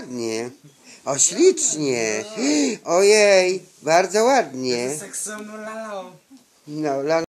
ładnie. O, ślicznie. Ojej, bardzo ładnie. Seksowną lalą. No,